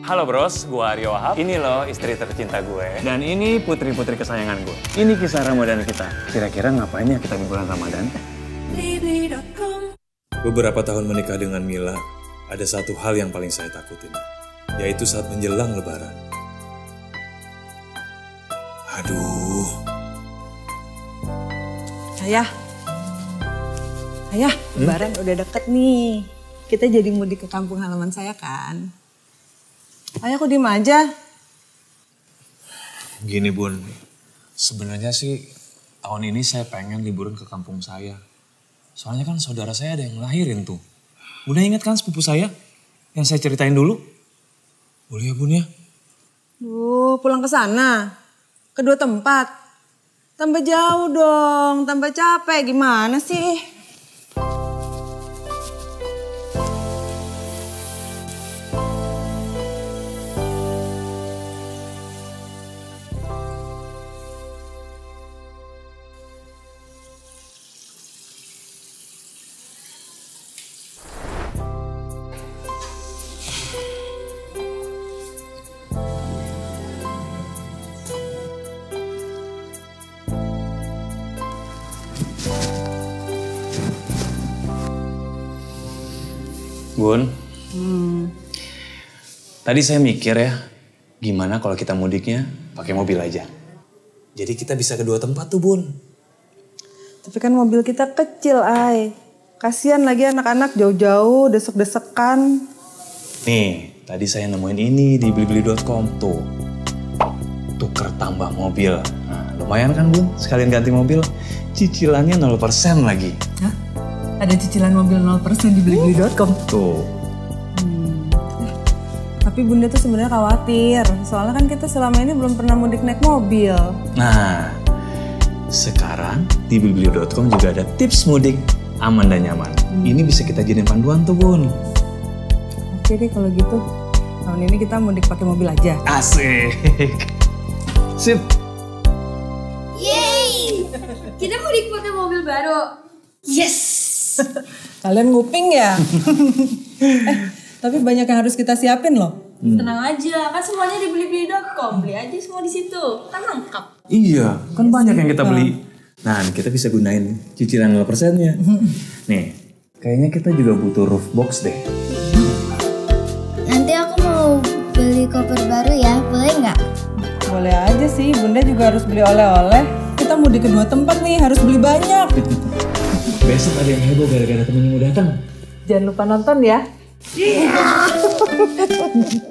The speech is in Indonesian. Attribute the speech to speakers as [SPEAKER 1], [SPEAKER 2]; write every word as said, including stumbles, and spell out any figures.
[SPEAKER 1] Halo bros, gue Aryo Wahab. Ini loh istri tercinta gue. Dan ini putri-putri kesayangan gue. Ini kisah Ramadan kita. Kira-kira ngapain ya kita di bulan Ramadan?
[SPEAKER 2] Beberapa tahun menikah dengan Mila, ada satu hal yang paling saya takutin, yaitu saat menjelang Lebaran. Aduh.
[SPEAKER 3] Ayah, ayah, Lebaran hmm? udah deket nih. Kita jadi mudik ke kampung halaman saya kan. Ayah kok diem aja?
[SPEAKER 2] Gini Bun, sebenarnya sih tahun ini saya pengen liburan ke kampung saya. Soalnya kan saudara saya ada yang ngelahirin tuh. Bunda ingat kan sepupu saya yang saya ceritain dulu? Boleh ya Bun ya?
[SPEAKER 3] Duh, pulang ke sana. Kedua tempat. Tambah jauh dong, tambah capek. Gimana sih?
[SPEAKER 1] Bun,
[SPEAKER 3] Hmm.
[SPEAKER 1] tadi saya mikir ya, gimana kalau kita mudiknya pakai mobil aja.
[SPEAKER 2] Jadi kita bisa kedua tempat tuh Bun.
[SPEAKER 3] Tapi kan mobil kita kecil, Ay. Kasian lagi anak-anak jauh-jauh, desek-desekan.
[SPEAKER 1] Nih, tadi saya nemuin ini di blibli dot com tuh. Tuker tambah mobil. Nah, lumayan kan Bun, sekalian ganti mobil. Cicilannya nol persen lagi.
[SPEAKER 3] Hah? Ada cicilan mobil nol persen di blibli dot com?
[SPEAKER 1] Tuh.
[SPEAKER 3] Hmm. Eh, tapi Bunda tuh sebenarnya khawatir. Soalnya kan kita selama ini belum pernah mudik naik mobil.
[SPEAKER 1] Nah, sekarang di blibli dot com juga ada tips mudik aman dan nyaman. Hmm. Ini bisa kita jadiin panduan tuh Bun.
[SPEAKER 3] Oke deh kalau gitu. Tahun ini kita mudik pakai mobil aja.
[SPEAKER 1] Asik. Sip.
[SPEAKER 4] Yeay! Kita mudik pakai mobil baru. Yes!
[SPEAKER 3] Kalian nguping ya? eh, tapi banyak yang harus kita siapin loh.
[SPEAKER 4] Hmm. Tenang aja, kan semuanya di blibli dot com. Beli aja semua di situ. Kan lengkap.
[SPEAKER 1] Iya, kan banyak yang kita beli. Nah, kita bisa gunain cicilan nol persennya. Nih, kayaknya kita juga butuh roof box deh.
[SPEAKER 4] Nanti aku mau beli koper baru ya, boleh nggak?
[SPEAKER 3] Boleh aja sih, Bunda juga harus beli oleh-oleh. Kita mau di kedua tempat nih, harus beli banyak.
[SPEAKER 1] Besok ada yang heboh gara-gara temennya mau datang.
[SPEAKER 3] Jangan lupa nonton ya.